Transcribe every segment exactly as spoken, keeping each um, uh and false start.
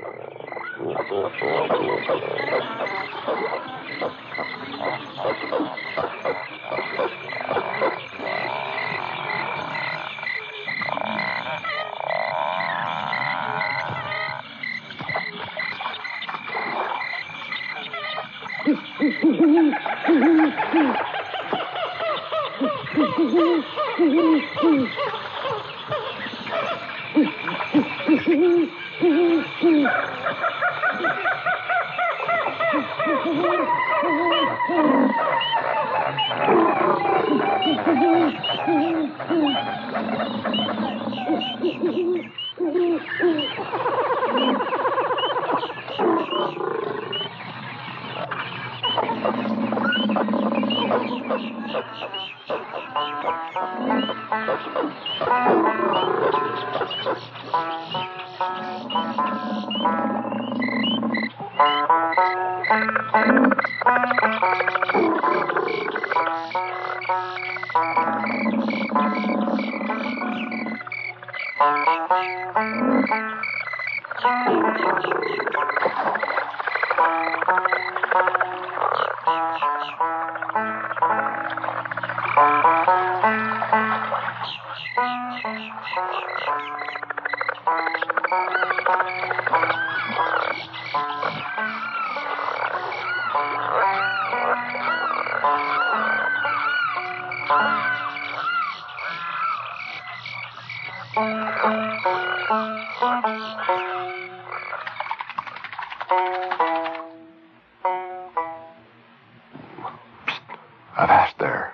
Avast there.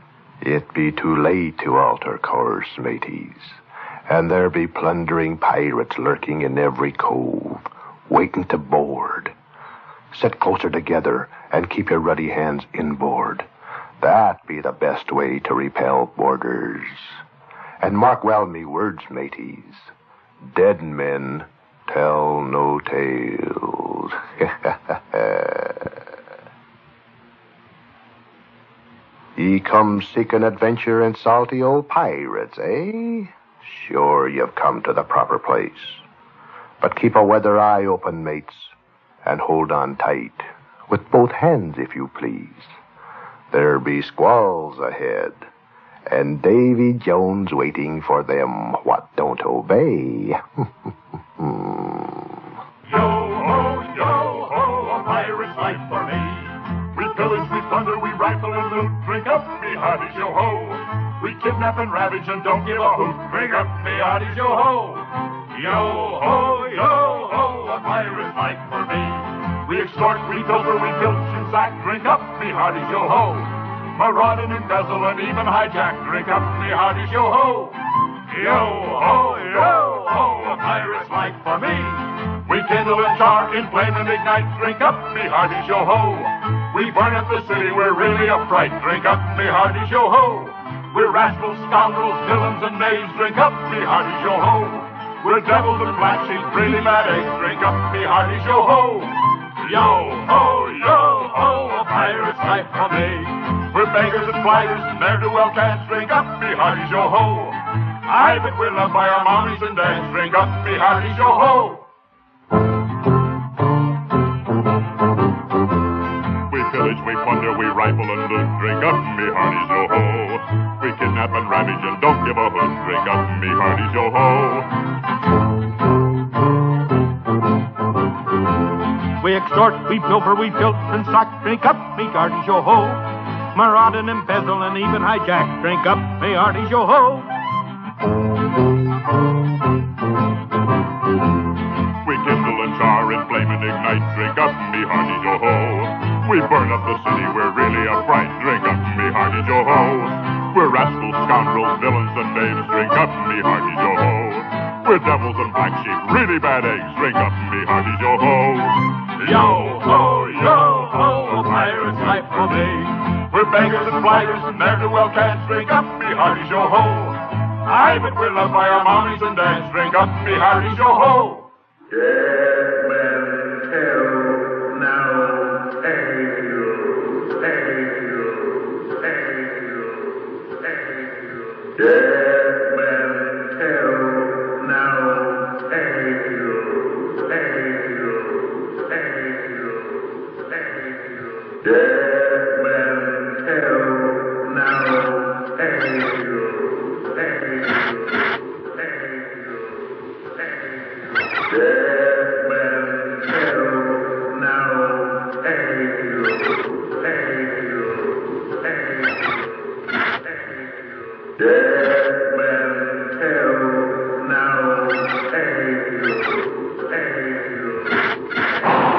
It be too late to alter course, mateys. And there be plundering pirates lurking in every cove, waiting to board. Sit closer together and keep your ruddy hands inboard. That be the best way to repel boarders. And mark well me words, mateys. Dead men tell no tales. Ye come seeking adventure and salty old pirates, eh? Sure you've come to the proper place. But keep a weather eye open, mates, and hold on tight, with both hands, if you please. There be squalls ahead, and Davy Jones waiting for them what don't obey. Yo-ho, yo-ho, a pirate's life for me. We pillage, we plunder, we rifle and loot. Drink up, me hearties, yo-ho. We kidnap and ravage and don't give a hoot. Drink up, me hearties, yo-ho. Yo-ho, yo-ho, a pirate's life for me. We extort, we pilfer, we pilch and sack. Drink up, me hearties, yo-ho. Maraud and embezzle and even hijack. Drink up, me hearties, yo-ho. Yo-ho, yo-ho, a pirate's life for me. We kindle and char, inflame and ignite. Drink up, me hearties, yo-ho. We burn up the city, we're really a fright. Drink up, me hearties, yo-ho. We're rascals, scoundrels, villains, and knaves. Drink up, me hearties, yo-ho. We're devils and black sheep, really mad eggs. Drink up, me hearties, yo-ho. Yo-ho, yo-ho, a pirate's life for me. We're beggars and flyers, ne'er-do-well cats. Drink up, me hearties, yo-ho. I bet we're loved by our mommies and dads. Drink up, me hearties, yo-ho. We pillage, we plunder, we rifle and loot. Drink up, me hearties, yo-ho. We kidnap and ravage and don't give a hoot. Drink up, me hearties, yo-ho. We extort, we pilfer, we filch and sack. Drink up, me hearties, yo-ho. Maraud and embezzle and even hijack. Drink up, me hearties, yo-ho. We kindle and char, inflame and ignite. Drink up, me hearties, yo-ho. We burn up the city, we're really a fright. Drink up, me hearties, yo-ho. We're rascals, scoundrels, villains, and knaves. Drink up, me hearties, yo-ho. We're devils and black sheep, really bad eggs. Drink up, me hearties, yo-ho. Yo-ho, yo-ho, a pirate's life for me. We're beggars and flyers and ne'er-do-well cats. Drink up, me hearties, yo-ho. I bet we're loved by our mommies and dads. Drink up, me hearties, yo-ho. Dead men tell no tales, tales, tales, tales. Dead men tell no tales, tales. Dead men tell now tales, tales, tales, tales. Dead men tell now tales, tales.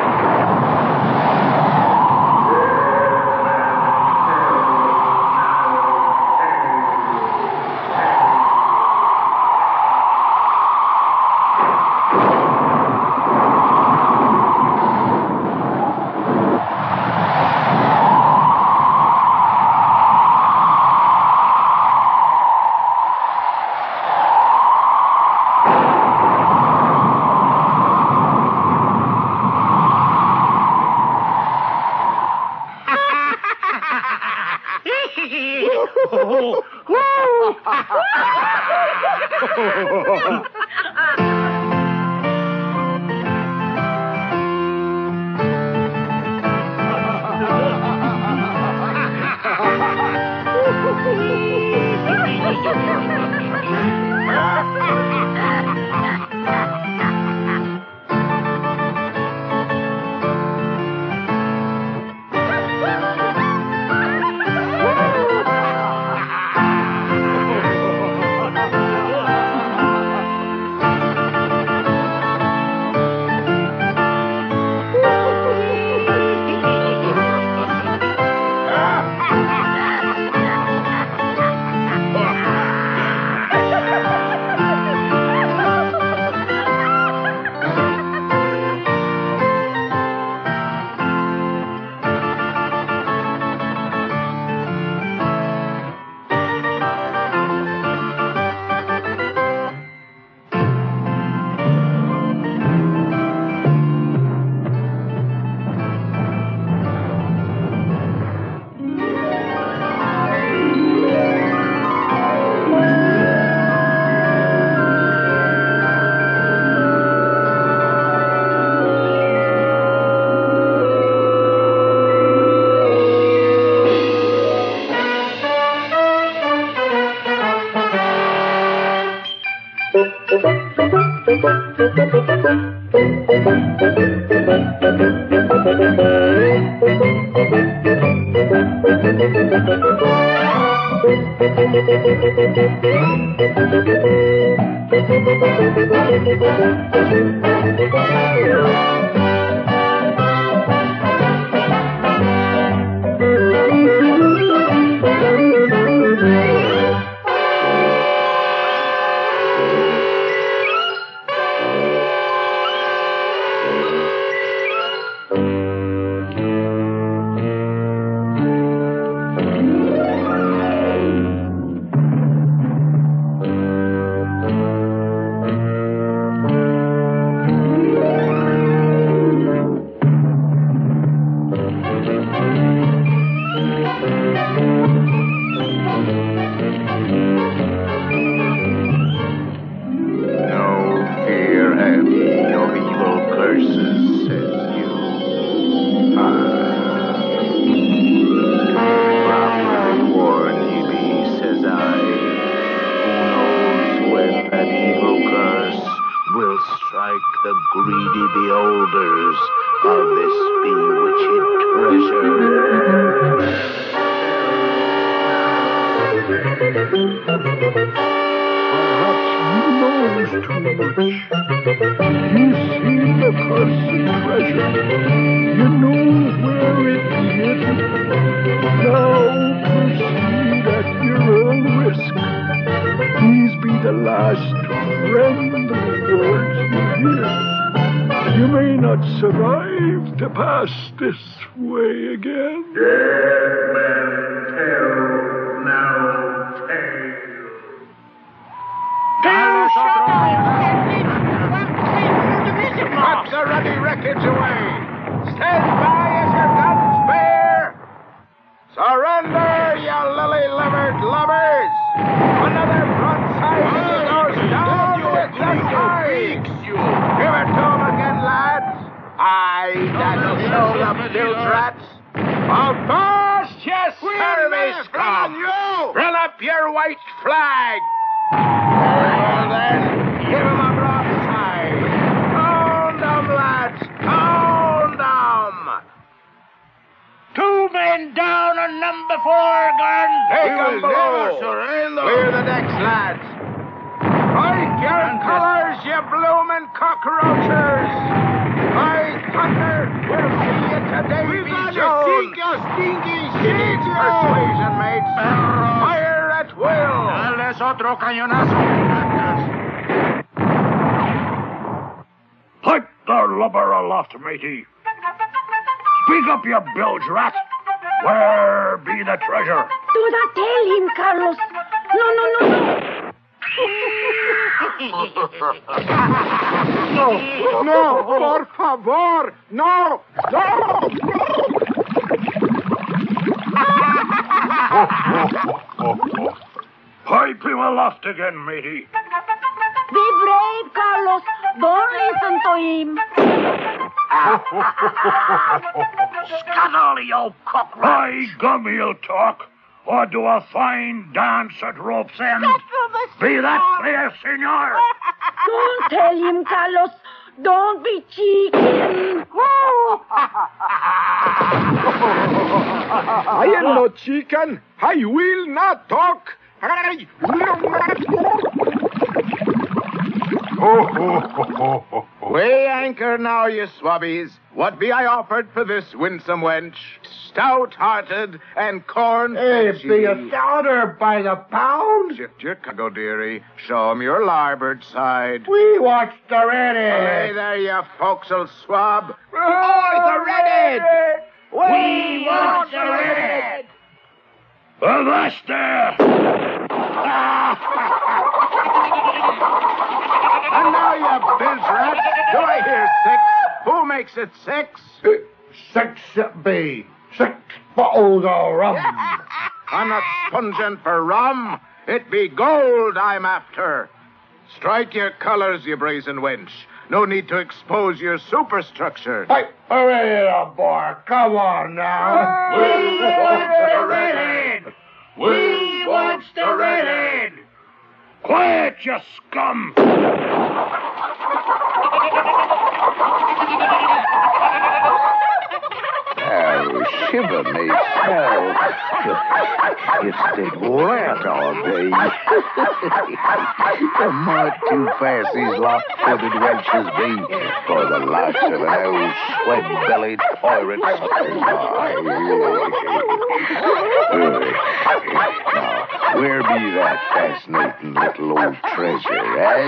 Well, then, give him a broadside. your number four guns. Take We 'em will below. never surrender. Clear the decks, lads. Hike your colors, you bloomin' cockroaches. By thunder, we'll see you today, We be gotta Jones. sink your stinking ship, Needs Joe. persuasion, mates. Fire at will. Dales otro cañonazo. Put the lubber aloft, matey. Speak up, you bilge rat. Where be the treasure? Do not tell him, Carlos. No, no, no, no. No, no, por favor. No, no. Pipe him aloft again, matey. Be brave, Carlos. Don't listen to him. Scuttle, you cockroach. By gum, he'll talk. Or do a fine dance at rope's end. Be that clear, senor? Don't tell him, Carlos. Don't be chicken. I am no chicken. I will not talk. I Weigh anchor now, you swabbies. What be I offered for this winsome wench? Stout-hearted and corn. Hey, be a dollar by the pound. Chip, chip, go, dearie. Show 'em your larboard side. We watched Hey already. there, you forecastle swab. Oh, the red. We want the red. Avast there! And now, you bilge rat, do I hear six? Who makes it six? Six it be. Six bottles of rum. I'm not sponging for rum. It be gold I'm after. Strike your colors, you brazen wench. No need to expose your superstructure. Hey, hurry, little boy. Come on now. We want the red. We want the red. Quiet, you scum! Oh, shiver me self. It's dead wet all day. They're not too fast, these lock-footed wenches be, for the likes of an old sweat-bellied pirate sucker. Now, where be that fascinating little old treasure, eh?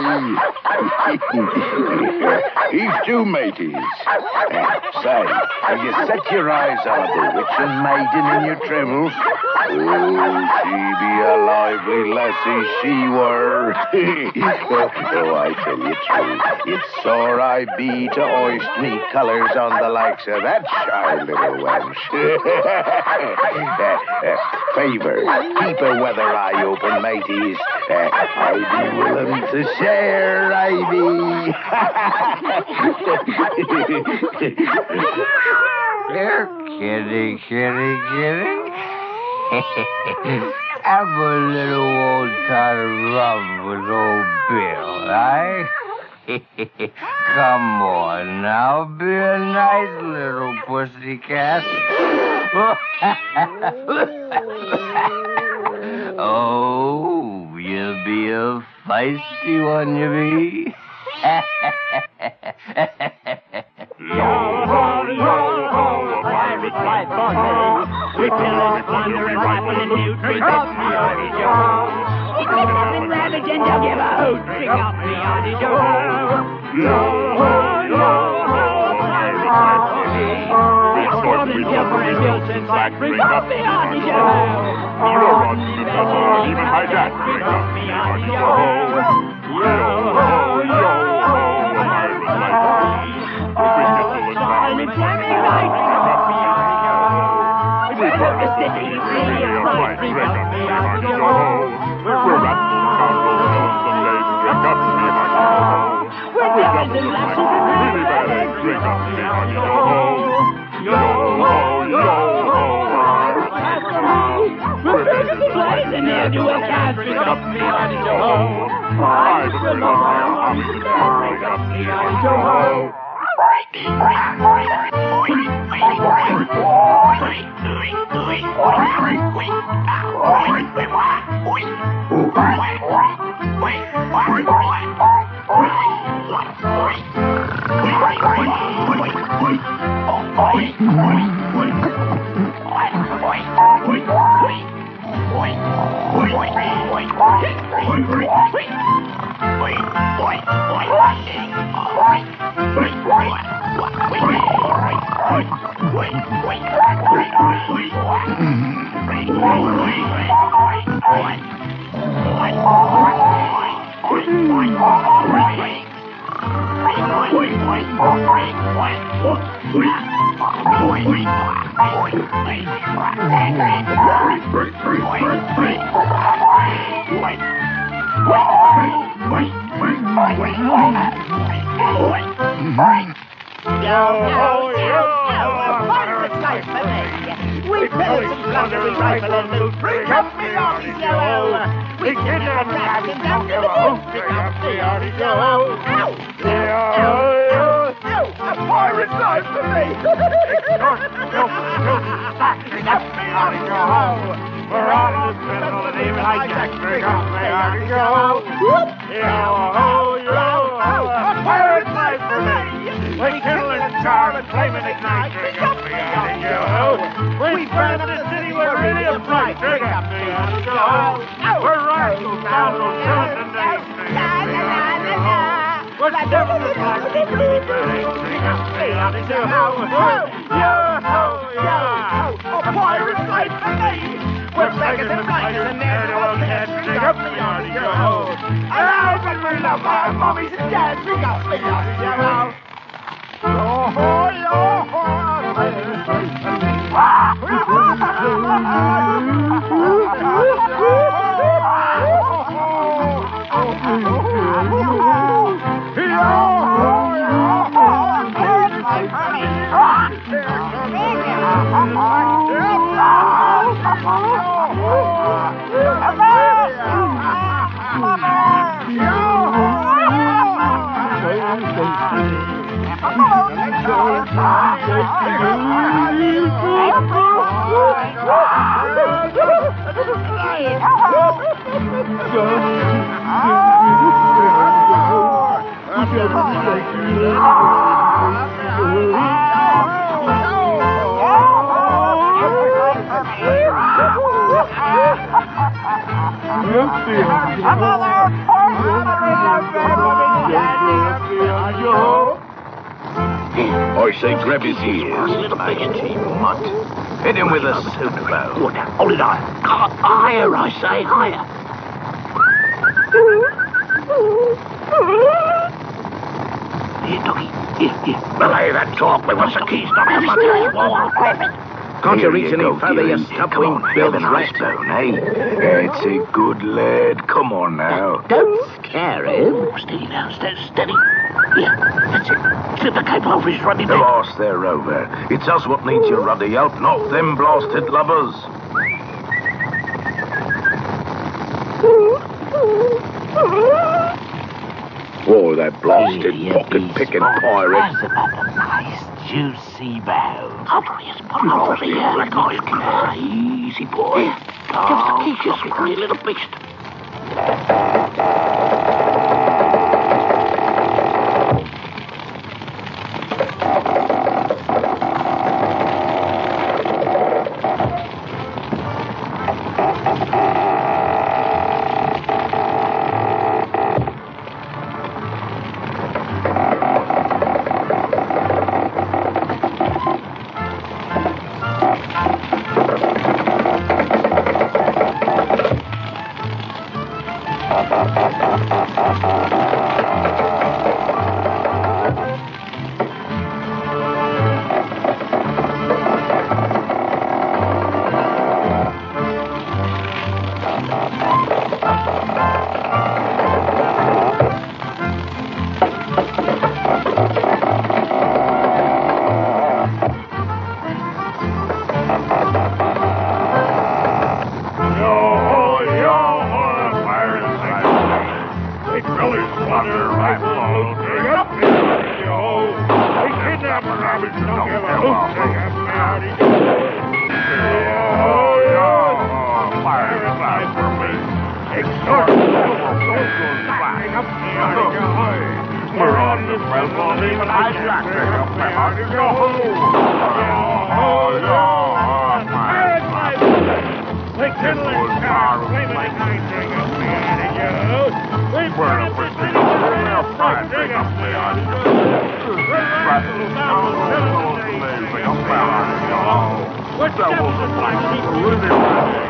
Heave to, mateys. Uh, say, have you set your eyes on a bewitching maiden in your travels? Oh, she be a lively lassie, she were. Oh, I tell you true, it's sore I be to hoist me colours on the likes of that shy little wench. uh, uh, favor, keep a weather eye open, mateys. Uh, I be willing to share, I be. You're kidding, kidding, kidding. Have a little old pot of rum with old Bill, eh? Come on now, be a nice little pussycat. Oh, you'll be a feisty one, you be. Yo-ho, yo-ho, a pirate's life on me. We pillage, plunder, and rifle and loot. Drink up me hearty yo-ho. We pick up and ravage and don't give a hoot. Drink up me hearty yo-ho. Yo-ho, yo-ho, a pirate's life on me. We export and silver and gilts and slack. Drink up me hearty yo-ho. Hero runs the vessel, even by that. Drink up me hearty yo-ho. Yo-ho, yo-ho, a pirate's life on me. Silent jamming night. We're the city, really a right. Drink up me hearty yo-ho. We're rascals, scoundrels, villains, and knaves. Drink up me hearty yo-ho. We're devils and lasses and Really bad eggs. Drink up me hearty yo-ho. Yo-ho, yo-ho. We're burgers and bloodies and ne'er-do-well cats. Drink up me hearty yo-ho. I just love our homies and drink up me hearty yo-ho. We pillage and plunder, we rifle and loot. Bring up the army yellow. We kidnap and ravish and don't give a hoot. Bring up the army yellow. Ow! Ow! Ow! A pirate's life for me. Extort, filth, sack, bring up the army yellow. We're on this criminal and even like Jack. Bring up the army yellow. Yo-ho, yo-ho, a pirate's life for me. We kill and charm and flame and ignite. Bring up the army yellow. We burn up the city, we're ready to fight. Bring up the army yellow. We're rifles, scoundrels, villains, and knaves. We're devils and black people, we burning. Bring up the army yellow. Yo-ho, yo-ho, a pirate's life for me. We're beggars and blighters and ne'er do well heads. Bring up the army yellow. Allow but we love our mommies and dads. Bring up the army yellow. Yo-ho, yo-ho, a pirate's life for me. I say grab his ears. Little biggity mutt. Hit him with a suit bow. Oh, now, hold it higher. Higher, I say, higher. Here, doggy. Here, here. Belay that talk. We want the keys, not how much I want. Grab it. Can't you reach any further, you stubborn Bill's rat? eh? It's a good lad. Come on now. Don't scare him. Oh, steady now. Steady, steady. Yeah, that's it. Slip the cape over his ruddy neck. Lost there, Rover. It's us what needs your ruddy help, not them blasted lubbers. Oh, that blasted pocket-picking pirate. That's about a nice, juicy bow. Over here, put it over here. Like I can. Easy, boy. Give us the keys, you scrawny little beast. this well for me, but I can't pick up my heart and go home. Oh, yeah, Pirates life! We kindling stars, flaming night, bring up me out of you. We burn up with me, bring up me out of you. What's that was like people living right?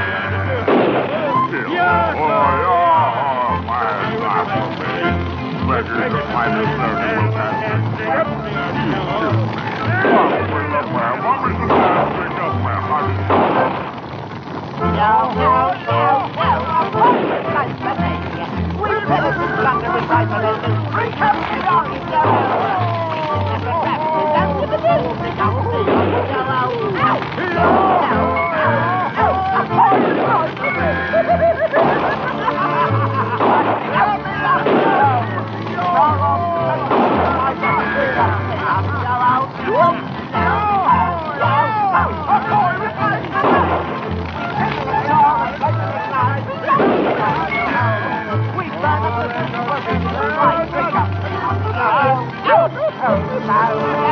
Yeah, oh, yeah, my life will be pleasures of my listener will have Oh,